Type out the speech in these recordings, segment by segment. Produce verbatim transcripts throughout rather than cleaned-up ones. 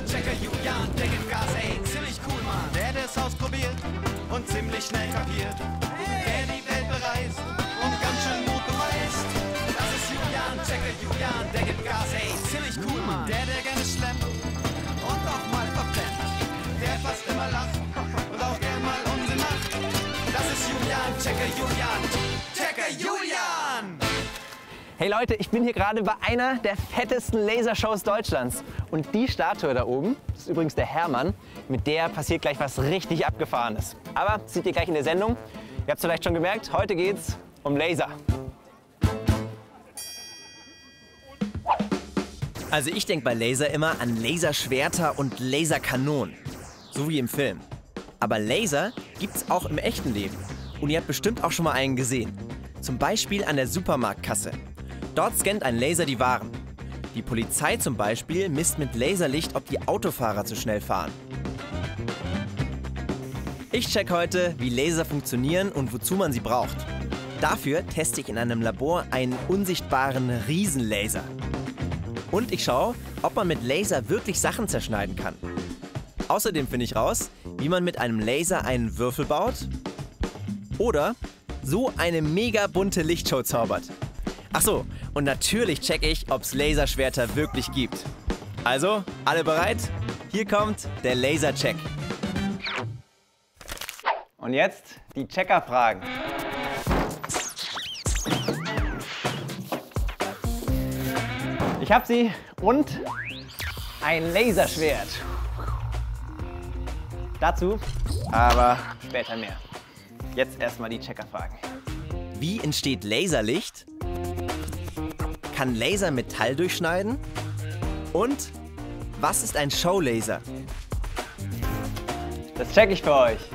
Checker Julian, der gibt Gas, ey, ziemlich cool, Mann. Der, der es ausprobiert und ziemlich schnell kapiert. Der die Welt bereist und ganz schön Mut beweist. Das ist Julian, Checker Julian, der gibt Gas, ey, ziemlich cool, Mann. Der, der gerne schlemmt und auch mal verpennt. Der fast immer lacht und auch gern mal Unsinn macht. Das ist Julian, Checker Julian, Checker Julian! Hey Leute, ich bin hier gerade bei einer der fettesten Lasershows Deutschlands. Und die Statue da oben, das ist übrigens der Hermann, mit der passiert gleich was richtig Abgefahrenes. Aber das seht ihr gleich in der Sendung. Ihr habt es vielleicht schon gemerkt, heute geht's um Laser. Also ich denke bei Laser immer an Laserschwerter und Laserkanonen. So wie im Film. Aber Laser gibt's auch im echten Leben. Und ihr habt bestimmt auch schon mal einen gesehen. Zum Beispiel an der Supermarktkasse. Dort scannt ein Laser die Waren. Die Polizei zum Beispiel misst mit Laserlicht, ob die Autofahrer zu schnell fahren. Ich check heute, wie Laser funktionieren und wozu man sie braucht. Dafür teste ich in einem Labor einen unsichtbaren Riesenlaser. Und ich schaue, ob man mit Laser wirklich Sachen zerschneiden kann. Außerdem finde ich raus, wie man mit einem Laser einen Würfel baut oder so eine mega bunte Lichtshow zaubert. Ach so, und natürlich checke ich, ob es Laserschwerter wirklich gibt. Also, alle bereit? Hier kommt der Lasercheck. Und jetzt die Checkerfragen. Ich habe sie und ein Laserschwert. Dazu aber später mehr. Jetzt erstmal die Checkerfragen. Wie entsteht Laserlicht? Kann Laser Metall durchschneiden? Und was ist ein Showlaser? Das check ich für euch.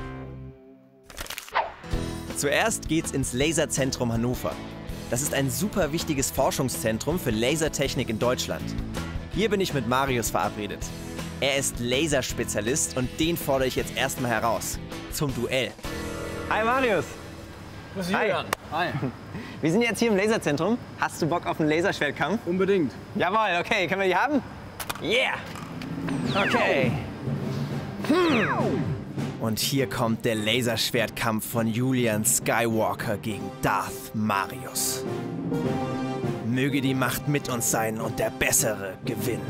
Zuerst geht's ins Laserzentrum Hannover. Das ist ein super wichtiges Forschungszentrum für Lasertechnik in Deutschland. Hier bin ich mit Marius verabredet. Er ist Laserspezialist und den fordere ich jetzt erstmal heraus. Zum Duell. Hi Marius. Grüß Julian. Hi. Wir sind jetzt hier im Laserzentrum. Hast du Bock auf einen Laserschwertkampf? Unbedingt. Jawohl, okay. Können wir die haben? Yeah! Okay. Hm. Und hier kommt der Laserschwertkampf von Julian Skywalker gegen Darth Marius. Möge die Macht mit uns sein und der Bessere gewinnen.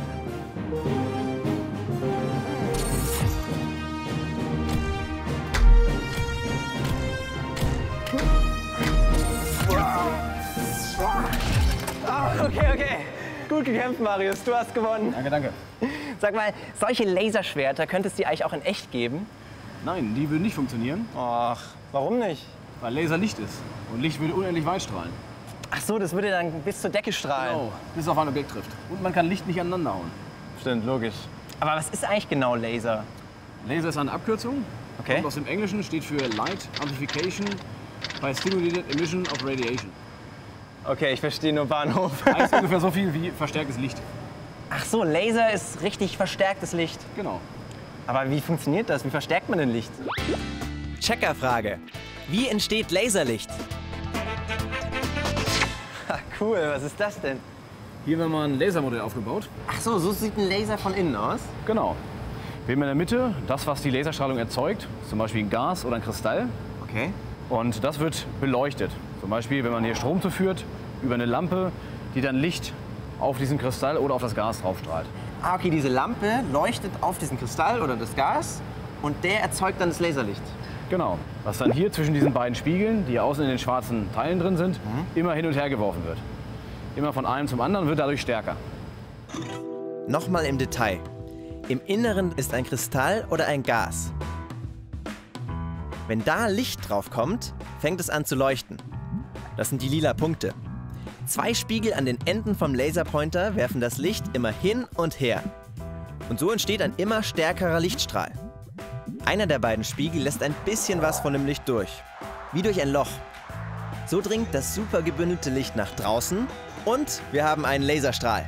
Oh, okay, okay. Gut gekämpft, Marius. Du hast gewonnen. Danke, danke. Sag mal, solche Laserschwerter könnte es die eigentlich auch in echt geben? Nein, die würden nicht funktionieren, Ach, warum nicht? weil Laser Licht ist. Und Licht würde unendlich weit strahlen. Ach so, das würde dann bis zur Decke strahlen. Genau, bis es auf ein Objekt trifft. Und man kann Licht nicht aneinander hauen. Stimmt, logisch. Aber was ist eigentlich genau Laser? Laser ist eine Abkürzung. Okay. Kommt aus dem Englischen, steht für Light Amplification by Stimulated Emission of Radiation. Okay, ich verstehe nur Bahnhof. Heißt ungefähr so viel wie verstärktes Licht. Ach so, Laser ist richtig verstärktes Licht. Genau. Aber wie funktioniert das? Wie verstärkt man denn Licht? Checkerfrage. Wie entsteht Laserlicht? Ha, cool, was ist das denn? Hier haben wir mal ein Lasermodell aufgebaut. Ach so, so sieht ein Laser von innen aus? Genau. Wir haben in der Mitte das, was die Laserstrahlung erzeugt, zum Beispiel ein Gas oder ein Kristall. Okay. Und das wird beleuchtet. Zum Beispiel, wenn man hier Strom zuführt, über eine Lampe, die dann Licht auf diesen Kristall oder auf das Gas draufstrahlt. Ah, okay, diese Lampe leuchtet auf diesen Kristall oder das Gas und der erzeugt dann das Laserlicht. Genau. Was dann hier zwischen diesen beiden Spiegeln, die außen in den schwarzen Teilen drin sind, mhm. immer hin und her geworfen wird. Immer von einem zum anderen, wird dadurch stärker. Nochmal im Detail. Im Inneren ist ein Kristall oder ein Gas. Wenn da Licht drauf kommt, fängt es an zu leuchten. Das sind die lila Punkte. Zwei Spiegel an den Enden vom Laserpointer werfen das Licht immer hin und her. Und so entsteht ein immer stärkerer Lichtstrahl. Einer der beiden Spiegel lässt ein bisschen was von dem Licht durch. Wie durch ein Loch. So dringt das super gebündelte Licht nach draußen und wir haben einen Laserstrahl.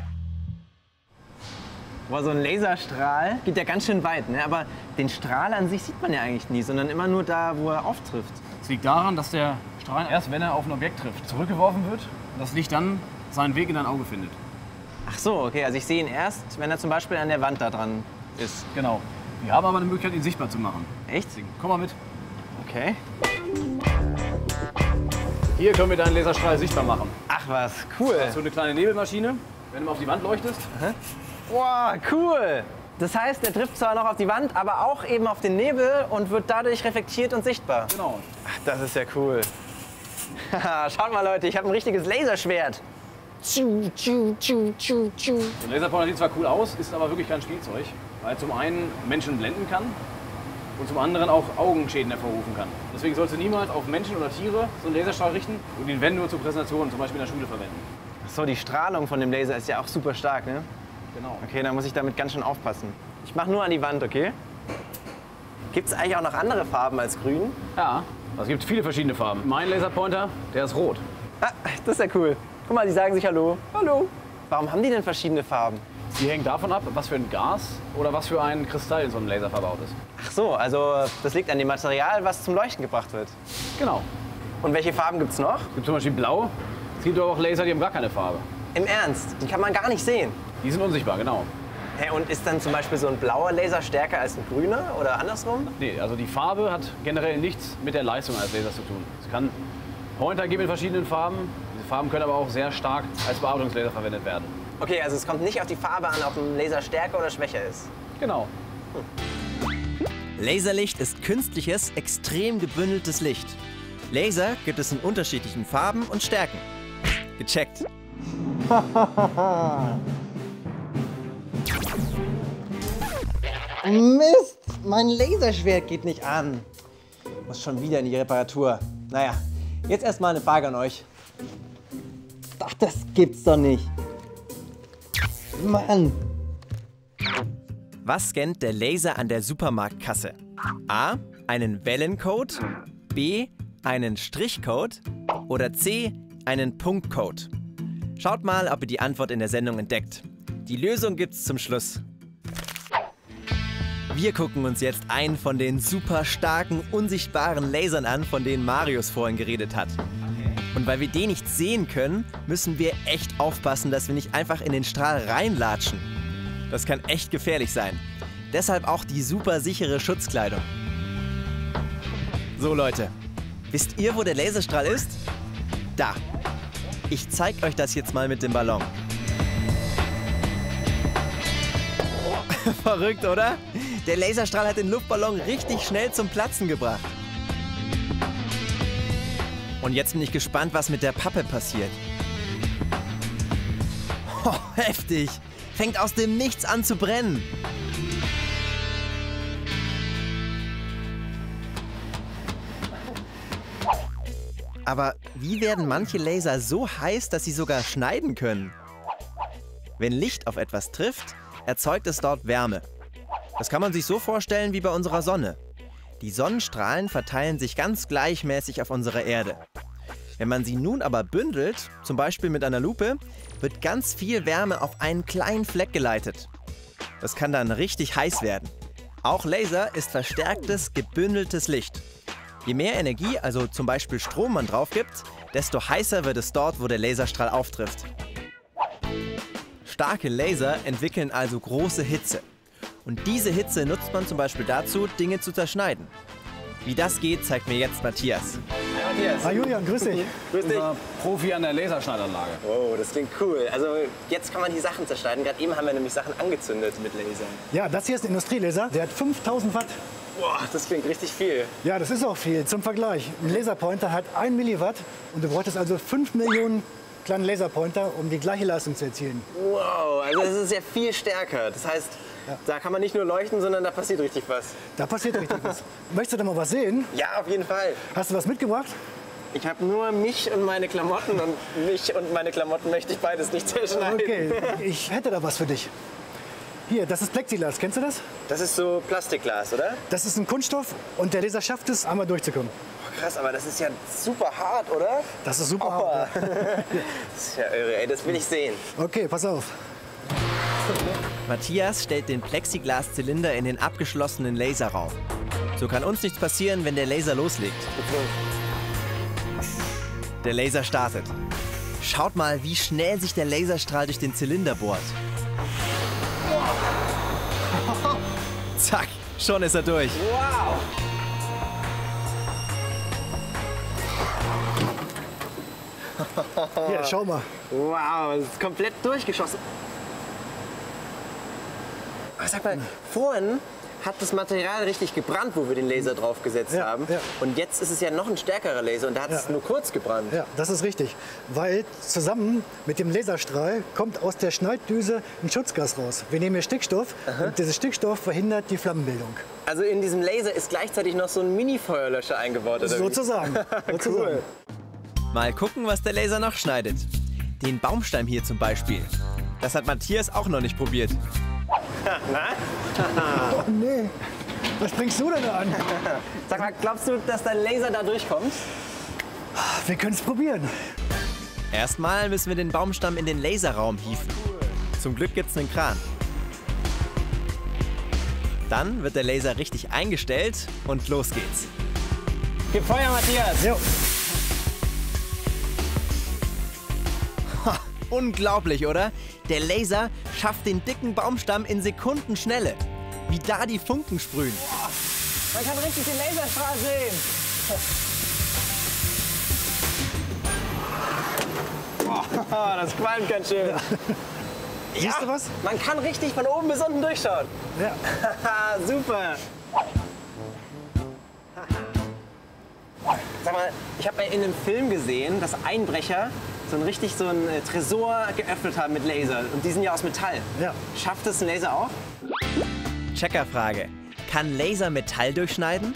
Boah, so ein Laserstrahl geht ja ganz schön weit, ne? Aber den Strahl an sich sieht man ja eigentlich nie, sondern immer nur da, wo er auftrifft. Es liegt daran, dass der Strahl erst, wenn er auf ein Objekt trifft, zurückgeworfen wird und das Licht dann seinen Weg in dein Auge findet. Ach so, okay, also ich sehe ihn erst, wenn er zum Beispiel an der Wand da dran ist. Genau. Wir haben aber eine Möglichkeit, ihn sichtbar zu machen. Echt? Deswegen, komm mal mit. Okay. Hier können wir deinen Laserstrahl sichtbar machen. Ach was, cool. So eine kleine Nebelmaschine, wenn du mal auf die Wand leuchtest. Wow, cool. Das heißt, der trifft zwar noch auf die Wand, aber auch eben auf den Nebel und wird dadurch reflektiert und sichtbar. Genau. Ach, das ist ja cool. Schaut mal, Leute, ich habe ein richtiges Laserschwert. Tschu, tschu, tschu, tschu, tschu. So ein Laserpointer sieht zwar cool aus, ist aber wirklich kein Spielzeug, weil er zum einen Menschen blenden kann und zum anderen auch Augenschäden hervorrufen kann. Deswegen sollst du niemals auf Menschen oder Tiere so einen Laserstrahl richten und ihn, wenn, nur zur Präsentation, zum Beispiel in der Schule verwenden. Ach so, die Strahlung von dem Laser ist ja auch super stark, ne? Genau. Okay, da muss ich damit ganz schön aufpassen. Ich mache nur an die Wand, okay? Gibt es eigentlich auch noch andere Farben als grün? Ja, es gibt viele verschiedene Farben. Mein Laserpointer, der ist rot. Ah, das ist ja cool. Guck mal, die sagen sich Hallo. Hallo. Warum haben die denn verschiedene Farben? Die hängen davon ab, was für ein Gas oder was für ein Kristall in so einem Laser verbaut ist. Ach so, also das liegt an dem Material, was zum Leuchten gebracht wird. Genau. Und welche Farben gibt es noch? Es gibt zum Beispiel blau. Es gibt aber auch Laser, die haben gar keine Farbe. Im Ernst? Die kann man gar nicht sehen. Die sind unsichtbar, genau. Hä, und ist dann zum Beispiel so ein blauer Laser stärker als ein grüner oder andersrum? Nee, also die Farbe hat generell nichts mit der Leistung eines Lasers zu tun. Es kann Pointer geben in verschiedenen Farben. Diese Farben können aber auch sehr stark als Bearbeitungslaser verwendet werden. Okay, also es kommt nicht auf die Farbe an, ob ein Laser stärker oder schwächer ist. Genau. Laserlicht ist künstliches, extrem gebündeltes Licht. Laser gibt es in unterschiedlichen Farben und Stärken. Gecheckt. Mist, mein Laserschwert geht nicht an. Muss schon wieder in die Reparatur. Naja, jetzt erstmal eine Frage an euch. Ach, das gibt's doch nicht. Mann. Was scannt der Laser an der Supermarktkasse? A. Einen Wellencode, B. einen Strichcode oder C. einen Punktcode? Schaut mal, ob ihr die Antwort in der Sendung entdeckt. Die Lösung gibt's zum Schluss. Wir gucken uns jetzt einen von den super starken, unsichtbaren Lasern an, von denen Marius vorhin geredet hat. Und weil wir den nicht sehen können, müssen wir echt aufpassen, dass wir nicht einfach in den Strahl reinlatschen. Das kann echt gefährlich sein. Deshalb auch die super sichere Schutzkleidung. So Leute, wisst ihr, wo der Laserstrahl ist? Da. Ich zeig euch das jetzt mal mit dem Ballon. Verrückt, oder? Der Laserstrahl hat den Luftballon richtig schnell zum Platzen gebracht. Und jetzt bin ich gespannt, was mit der Pappe passiert. Oh, heftig! Fängt aus dem Nichts an zu brennen. Aber wie werden manche Laser so heiß, dass sie sogar schneiden können? Wenn Licht auf etwas trifft, erzeugt es dort Wärme. Das kann man sich so vorstellen wie bei unserer Sonne. Die Sonnenstrahlen verteilen sich ganz gleichmäßig auf unserer Erde. Wenn man sie nun aber bündelt, zum Beispiel mit einer Lupe, wird ganz viel Wärme auf einen kleinen Fleck geleitet. Das kann dann richtig heiß werden. Auch Laser ist verstärktes, gebündeltes Licht. Je mehr Energie, also zum Beispiel Strom, man drauf gibt, desto heißer wird es dort, wo der Laserstrahl auftrifft. Starke Laser entwickeln also große Hitze. Und diese Hitze nutzt man zum Beispiel dazu, Dinge zu zerschneiden. Wie das geht, zeigt mir jetzt Matthias. Hi Matthias. Hi Julian, grüß dich. Grüß dich. Unser Profi an der Laserschneidanlage. Wow, das klingt cool. Also jetzt kann man die Sachen zerschneiden. Gerade eben haben wir nämlich Sachen angezündet mit Lasern. Ja, das hier ist ein Industrielaser, der hat fünftausend Watt. Boah, das klingt richtig viel. Ja, das ist auch viel. Zum Vergleich, ein Laserpointer hat ein Milliwatt und du bräuchtest also fünf Millionen kleine Laserpointer, um die gleiche Leistung zu erzielen. Wow, also das ist ja viel stärker. Das heißt, ja. Da kann man nicht nur leuchten, sondern da passiert richtig was. Da passiert richtig was. Möchtest du da mal was sehen? Ja, auf jeden Fall. Hast du was mitgebracht? Ich habe nur mich und meine Klamotten und mich und meine Klamotten möchte ich beides nicht zerschneiden. Okay, ich hätte da was für dich. Hier, das ist Plexiglas. Kennst du das? Das ist so Plastikglas, oder? Das ist ein Kunststoff und der Laser schafft es, einmal durchzukommen. Oh, krass, aber das ist ja super hart, oder? Das ist super Aua. hart. Das ist ja irre, ey, das will ich sehen. Okay, pass auf. Matthias stellt den Plexiglaszylinder in den abgeschlossenen Laserraum. So kann uns nichts passieren, wenn der Laser loslegt. Der Laser startet. Schaut mal, wie schnell sich der Laserstrahl durch den Zylinder bohrt. Zack, schon ist er durch. Wow! Hier, schau mal. Wow, es ist komplett durchgeschossen. Aber sag mal, vorhin hat das Material richtig gebrannt, wo wir den Laser draufgesetzt Ja, haben. ja. Und jetzt ist es ja noch ein stärkerer Laser und da hat es Ja. nur kurz gebrannt. Ja, das ist richtig. Weil zusammen mit dem Laserstrahl kommt aus der Schneiddüse ein Schutzgas raus. Wir nehmen hier Stickstoff und dieser Stickstoff verhindert die Flammenbildung. Also in diesem Laser ist gleichzeitig noch so ein Mini-Feuerlöscher eingebaut, oder wie? Sozusagen. Sozusagen. Mal gucken, was der Laser noch schneidet. Den Baumstamm hier zum Beispiel. Das hat Matthias auch noch nicht probiert. Oh nee, was bringst du denn da an? Sag mal, glaubst du, dass dein Laser da durchkommt? Wir können es probieren. Erstmal müssen wir den Baumstamm in den Laserraum hieven. Zum Glück gibt's einen Kran. Dann wird der Laser richtig eingestellt und los geht's. Gib Feuer, Matthias! Jo. Ha, unglaublich, oder? Der Laser schafft den dicken Baumstamm in Sekundenschnelle. Wie da die Funken sprühen. Man kann richtig den Laserstrahl sehen. Oh, das qualmt ganz schön. Siehst du was? Man kann richtig von oben bis unten durchschauen. Ja. Haha, super. Sag mal, ich habe in einem Film gesehen, dass Einbrecher so ein richtig so ein äh, Tresor geöffnet haben mit Laser. Und die sind ja aus Metall. Ja. Schafft das ein Laser auch? Checkerfrage. Kann Laser Metall durchschneiden?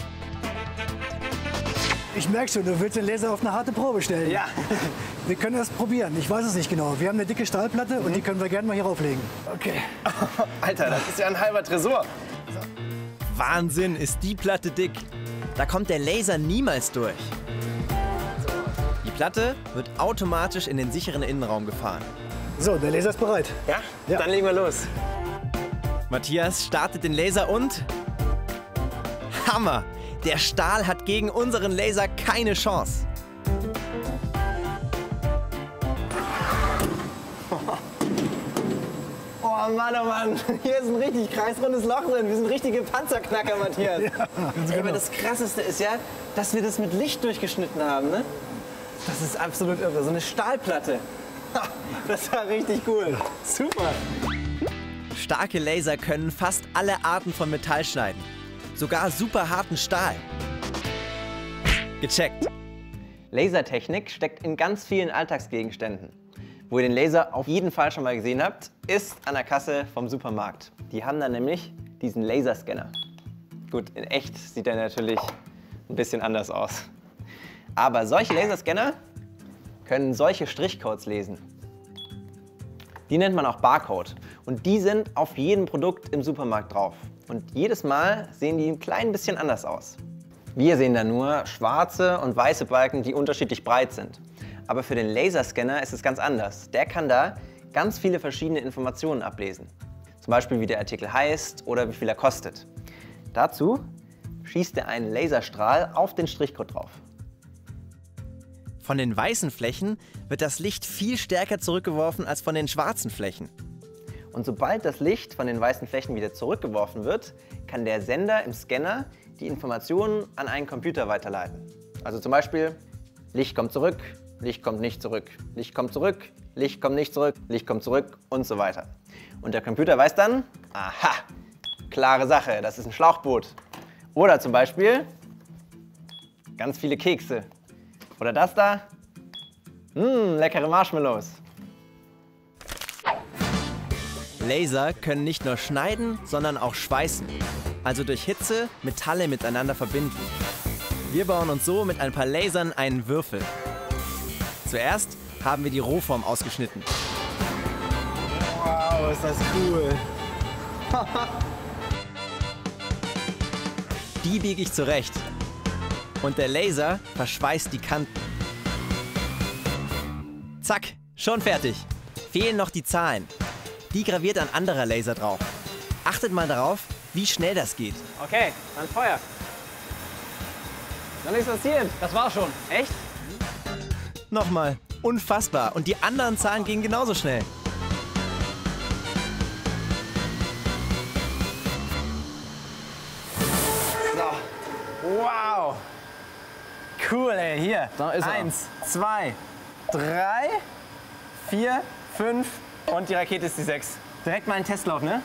Ich merke schon, du willst den Laser auf eine harte Probe stellen. Ja. Wir können das probieren. Ich weiß es nicht genau. Wir haben eine dicke Stahlplatte und die können wir gerne mal hier rauflegen. Okay. Alter, das ist ja ein halber Tresor. Wahnsinn, ist die Platte dick. Da kommt der Laser niemals durch. Die Platte wird automatisch in den sicheren Innenraum gefahren. So, der Laser ist bereit. Ja? Ja. Dann legen wir los. Matthias startet den Laser und... Hammer! Der Stahl hat gegen unseren Laser keine Chance. Oh Mann, oh Mann, hier ist ein richtig kreisrundes Loch drin. Wir sind richtige Panzerknacker, Matthias. Ja, ganz Ey, genau. aber das Krasseste ist ja, dass wir das mit Licht durchgeschnitten haben, ne? Das ist absolut irre, so eine Stahlplatte. Ha, das war richtig cool. Super. Starke Laser können fast alle Arten von Metall schneiden. Sogar super harten Stahl. Gecheckt. Lasertechnik steckt in ganz vielen Alltagsgegenständen. Wo ihr den Laser auf jeden Fall schon mal gesehen habt, ist an der Kasse vom Supermarkt. Die haben da nämlich diesen Laserscanner. Gut, in echt sieht der natürlich ein bisschen anders aus. Aber solche Laserscanner können solche Strichcodes lesen. Die nennt man auch Barcode. Und die sind auf jedem Produkt im Supermarkt drauf. Und jedes Mal sehen die ein klein bisschen anders aus. Wir sehen da nur schwarze und weiße Balken, die unterschiedlich breit sind. Aber für den Laserscanner ist es ganz anders. Der kann da ganz viele verschiedene Informationen ablesen. Zum Beispiel, wie der Artikel heißt oder wie viel er kostet. Dazu schießt er einen Laserstrahl auf den Strichcode drauf. Von den weißen Flächen wird das Licht viel stärker zurückgeworfen als von den schwarzen Flächen. Und sobald das Licht von den weißen Flächen wieder zurückgeworfen wird, kann der Sender im Scanner die Informationen an einen Computer weiterleiten. Also zum Beispiel, Licht kommt zurück, Licht kommt nicht zurück, Licht kommt zurück, Licht kommt nicht zurück, Licht kommt zurück und so weiter. Und der Computer weiß dann, aha, klare Sache, das ist ein Schlauchboot. Oder zum Beispiel, ganz viele Kekse. Oder das da, mh, leckere Marshmallows. Laser können nicht nur schneiden, sondern auch schweißen. Also durch Hitze Metalle miteinander verbinden. Wir bauen uns so mit ein paar Lasern einen Würfel. Zuerst haben wir die Rohform ausgeschnitten. Wow, ist das cool. Die biege ich zurecht. Und der Laser verschweißt die Kanten. Zack, schon fertig. Fehlen noch die Zahlen. Die graviert ein anderer Laser drauf. Achtet mal darauf, wie schnell das geht. Okay, dann Feuer. Noch nichts passiert. Das war's schon. Echt? Nochmal, unfassbar. Und die anderen Zahlen gehen genauso schnell. Cool, ey. Hier. Da ist er. Eins, zwei, drei, vier, fünf und die Rakete ist die sechs. Direkt mal einen Testlauf, ne?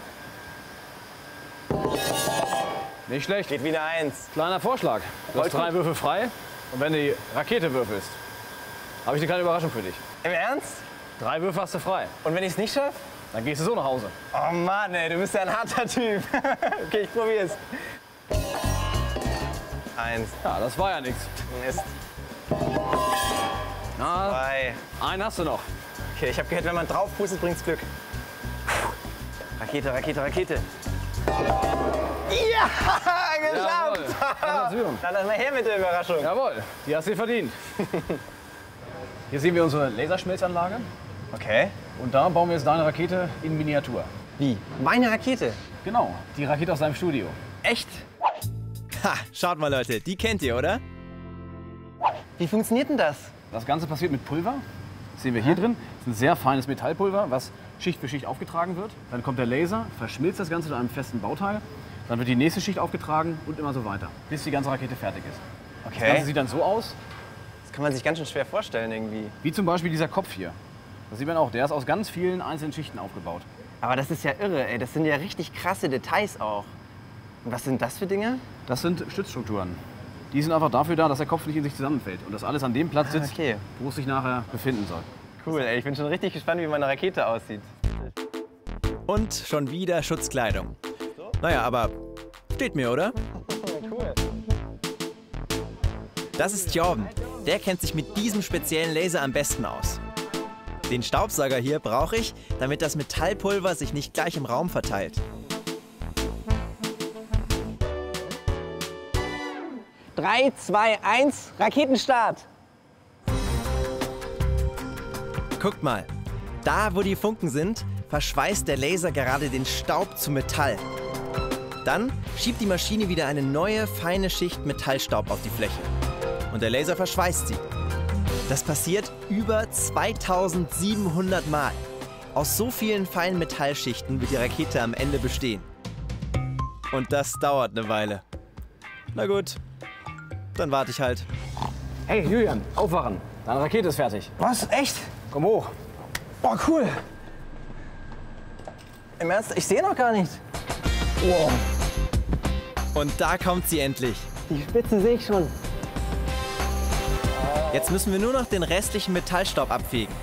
Nicht schlecht. Geht wieder eins. Kleiner Vorschlag. Du hast drei Würfel frei. Und wenn du die Rakete würfelst, habe ich eine kleine Überraschung für dich. Im Ernst? Drei Würfel hast du frei. Und wenn ich es nicht schaffe? Dann gehst du so nach Hause. Oh Mann, ey, du bist ja ein harter Typ. Okay, ich probier's. Eins. Ja, das war ja nichts. Mist. Na, Zwei. einen hast du noch. Okay, ich habe gehört, wenn man drauf pustet, bringt's Glück. Rakete, Rakete, Rakete. Ja, Jawohl. geschafft! Gratulation. Na, dann mal her mit der Überraschung. Jawohl, die hast du dir verdient. Hier sehen wir unsere Laserschmelzanlage. Okay. Und da bauen wir jetzt deine Rakete in Miniatur. Wie? Meine Rakete? Genau, die Rakete aus deinem Studio. Echt? Ha, schaut mal Leute, die kennt ihr, oder? Wie funktioniert denn das? Das Ganze passiert mit Pulver. Das sehen wir hier drin. Das ist ein sehr feines Metallpulver, was Schicht für Schicht aufgetragen wird. Dann kommt der Laser, verschmilzt das Ganze zu einem festen Bauteil. Dann wird die nächste Schicht aufgetragen und immer so weiter, bis die ganze Rakete fertig ist. Das Ganze Okay. sieht dann so aus, Das kann man sich ganz schön schwer vorstellen irgendwie. wie zum Beispiel dieser Kopf hier. Das sieht man auch, der ist aus ganz vielen einzelnen Schichten aufgebaut. Aber das ist ja irre, ey. Das sind ja richtig krasse Details auch. Und was sind das für Dinge? Das sind Stützstrukturen. Die sind einfach dafür da, dass der Kopf nicht in sich zusammenfällt und dass alles an dem Platz sitzt, okay. wo es sich nachher befinden soll. Cool, ey. Ich bin schon richtig gespannt, wie meine Rakete aussieht. Und schon wieder Schutzkleidung. Naja, aber steht mir, oder? Cool. Das ist Jorben. Der kennt sich mit diesem speziellen Laser am besten aus. Den Staubsauger hier brauche ich, damit das Metallpulver sich nicht gleich im Raum verteilt. Drei, zwei, eins, Raketenstart. Guckt mal, da wo die Funken sind, verschweißt der Laser gerade den Staub zu Metall. Dann schiebt die Maschine wieder eine neue, feine Schicht Metallstaub auf die Fläche. Und der Laser verschweißt sie. Das passiert über zweitausendsiebenhundert Mal. Aus so vielen feinen Metallschichten wird die Rakete am Ende bestehen. Und das dauert eine Weile. Na gut, dann warte ich halt. Hey Julian, aufwachen! Deine Rakete ist fertig. Was? Echt? Komm hoch. Boah, cool. Im Ernst? Ich sehe noch gar nicht. Wow. Und da kommt sie endlich. Die Spitze sehe ich schon. Jetzt müssen wir nur noch den restlichen Metallstaub abfegen.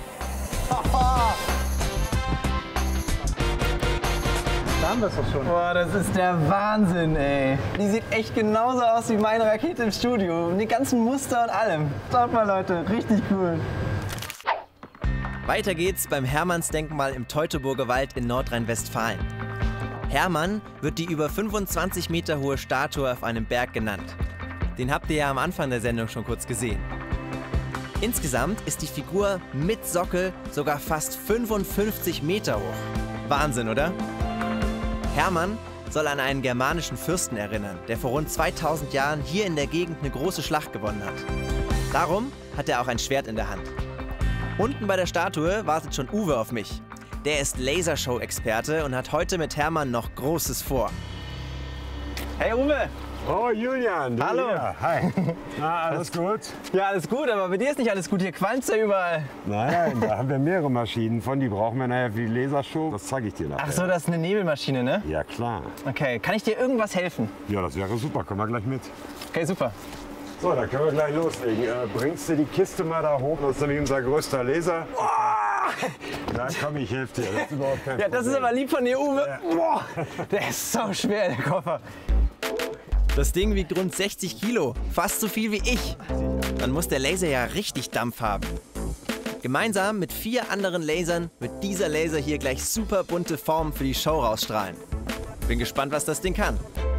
Da haben wir es doch schon. Boah, das ist der Wahnsinn, ey. Die sieht echt genauso aus wie meine Rakete im Studio. Mit den ganzen Muster und allem. Schaut mal, Leute. Richtig cool. Weiter geht's beim Hermannsdenkmal im Teutoburger Wald in Nordrhein-Westfalen. Hermann wird die über fünfundzwanzig Meter hohe Statue auf einem Berg genannt. Den habt ihr ja am Anfang der Sendung schon kurz gesehen. Insgesamt ist die Figur mit Sockel sogar fast fünfundfünfzig Meter hoch. Wahnsinn, oder? Hermann soll an einen germanischen Fürsten erinnern, der vor rund zweitausend Jahren hier in der Gegend eine große Schlacht gewonnen hat. Darum hat er auch ein Schwert in der Hand. Unten bei der Statue wartet schon Uwe auf mich. Der ist Lasershow-Experte und hat heute mit Hermann noch Großes vor. Hey, Uwe. Oh, Julian. Du Hallo. Hier. Hi. Na, alles gut? Ja, alles gut, aber bei dir ist nicht alles gut. Hier qualmt's ja überall. Nein, da haben wir mehrere Maschinen von. Die brauchen wir nachher für die Lasershow. Das zeige ich dir nachher. Ach so, das ist eine Nebelmaschine, ne? Ja, klar. Okay, kann ich dir irgendwas helfen? Ja, das wäre super. Kommen wir gleich mit. Okay, super. So, dann können wir gleich loslegen. Äh, bringst du die Kiste mal da hoch? Das ist nämlich unser größter Laser. Ja, komm, ich helfe dir. Das ist überhaupt kein Ja, das ist Problem. aber lieb von dir, Uwe. Boah, der ist so schwer, der Koffer. Das Ding wiegt rund sechzig Kilo, fast so viel wie ich. Dann muss der Laser ja richtig Dampf haben. Gemeinsam mit vier anderen Lasern wird dieser Laser hier gleich super bunte Formen für die Show rausstrahlen. Bin gespannt, was das Ding kann.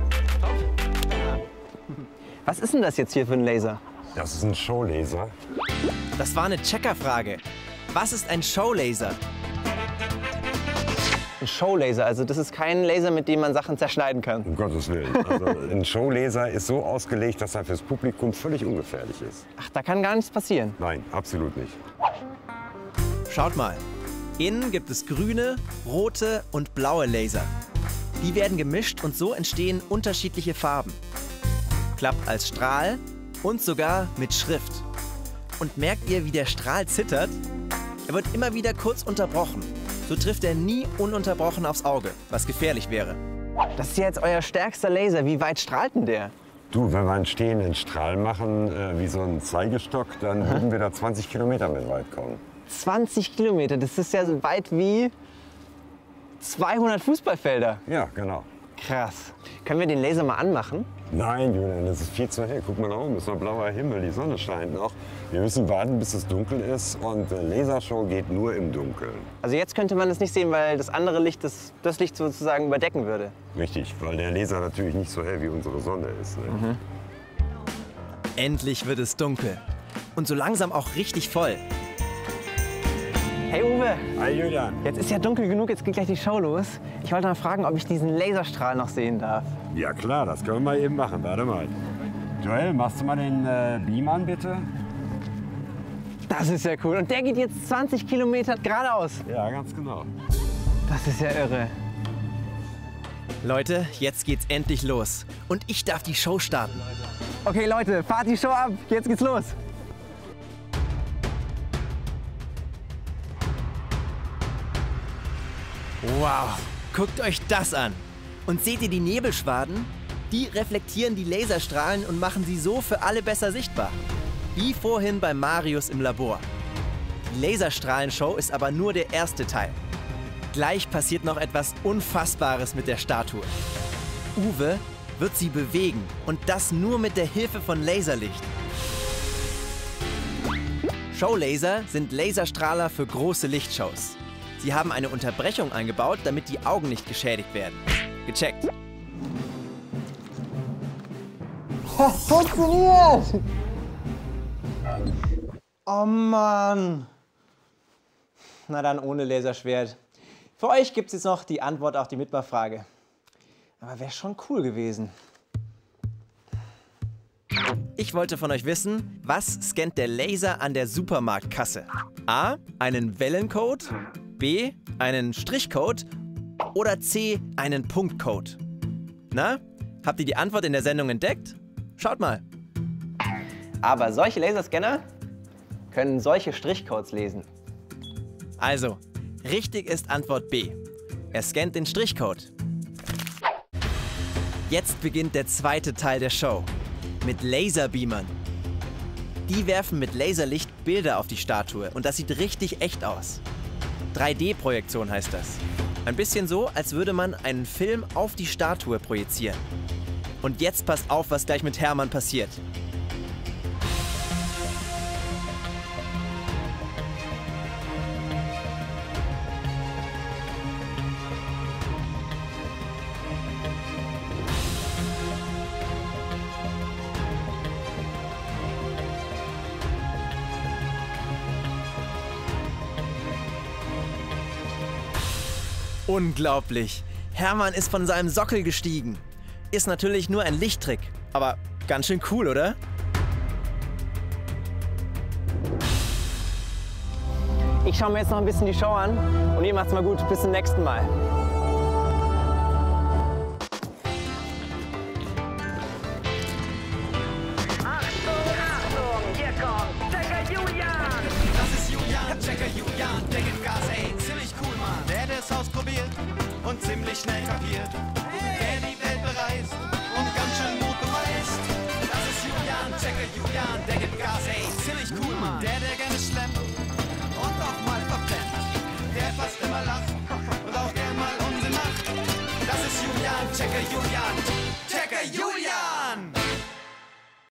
Was ist denn das jetzt hier für ein Laser? Das ist ein Showlaser. Das war eine Checkerfrage. Was ist ein Showlaser? Ein Showlaser, also das ist kein Laser, mit dem man Sachen zerschneiden kann. Um Gottes Willen. Also, ein Showlaser ist so ausgelegt, dass er fürs Publikum völlig ungefährlich ist. Ach, da kann gar nichts passieren. Nein, absolut nicht. Schaut mal. Innen gibt es grüne, rote und blaue Laser. Die werden gemischt und so entstehen unterschiedliche Farben. Klappt als Strahl Und sogar mit Schrift. Und merkt ihr, wie der Strahl zittert? Er wird immer wieder kurz unterbrochen. So trifft er nie ununterbrochen aufs Auge, was gefährlich wäre. Das ist ja jetzt euer stärkster Laser. Wie weit strahlt denn der? Du, wenn wir einen stehenden Strahl machen, äh, wie so einen Zeigestock, dann würden wir da zwanzig Kilometer mit weit kommen. zwanzig Kilometer, das ist ja so weit wie zweihundert Fußballfelder. Ja, genau. Krass. Können wir den Laser mal anmachen? Nein, Julian, das ist viel zu hell. Guck mal da oben, ist noch blauer Himmel, die Sonne scheint noch. Wir müssen warten, bis es dunkel ist und äh, Lasershow geht nur im Dunkeln. Also jetzt könnte man es nicht sehen, weil das andere Licht das, das Licht sozusagen überdecken würde. Richtig, weil der Laser natürlich nicht so hell wie unsere Sonne ist. Ne? Mhm. Endlich wird es dunkel. Und so langsam auch richtig voll. Hey Uwe, Hi Julian. jetzt ist ja dunkel genug, jetzt geht gleich die Show los. Ich wollte mal fragen, ob ich diesen Laserstrahl noch sehen darf. Ja klar, das können wir mal eben machen. Warte mal. Joel, machst du mal den äh, Beam an, bitte? Das ist ja cool. Und der geht jetzt zwanzig Kilometer geradeaus. Ja, ganz genau. Das ist ja irre. Leute, jetzt geht's endlich los. Und ich darf die Show starten. Okay Leute, fahrt die Show ab. Jetzt geht's los. Wow, guckt euch das an. Und seht ihr die Nebelschwaden? Die reflektieren die Laserstrahlen und machen sie so für alle besser sichtbar. Wie vorhin bei Marius im Labor. Die Laserstrahlenshow ist aber nur der erste Teil. Gleich passiert noch etwas Unfassbares mit der Statue. Uwe wird sie bewegen und das nur mit der Hilfe von Laserlicht. Showlaser sind Laserstrahler für große Lichtshows. Sie haben eine Unterbrechung eingebaut, damit die Augen nicht geschädigt werden. Gecheckt. Das funktioniert! Oh Mann! Na dann ohne Laserschwert. Für euch gibt es jetzt noch die Antwort auf die Mitmachfrage. Aber wäre schon cool gewesen. Ich wollte von euch wissen, was scannt der Laser an der Supermarktkasse? A. Einen Wellencode, B. Einen Strichcode oder C. Einen Punktcode? Na, habt ihr die Antwort in der Sendung entdeckt? Schaut mal. Aber solche Laserscanner können solche Strichcodes lesen. Also, richtig ist Antwort B. Er scannt den Strichcode. Jetzt beginnt der zweite Teil der Show. Mit Laserbeamern. Die werfen mit Laserlicht Bilder auf die Statue und das sieht richtig echt aus. drei D-Projektion heißt das. Ein bisschen so, als würde man einen Film auf die Statue projizieren. Und jetzt passt auf, was gleich mit Hermann passiert. Unglaublich! Hermann ist von seinem Sockel gestiegen. Ist natürlich nur ein Lichttrick, aber ganz schön cool, oder? Ich schaue mir jetzt noch ein bisschen die Show an und ihr macht's mal gut. Bis zum nächsten Mal. Achtung, Achtung, hier kommt Checker Julian. Das ist Julian, Checker Julian, der gibt Gas, ey, ziemlich cool, Mann. Der hat es ausprobiert und ziemlich schnell kapiert. Der die Welt bereist und ganz schön Mut beweist. Das ist Julian, Checker Julian, der gibt Gas, ey, ziemlich cool, Mann. Der, der gerne schlemmt und auch mal verpennt. Der fast immer lacht und auch gern mal Unsinn macht. Das ist Julian, Checker Julian, Checker Julian.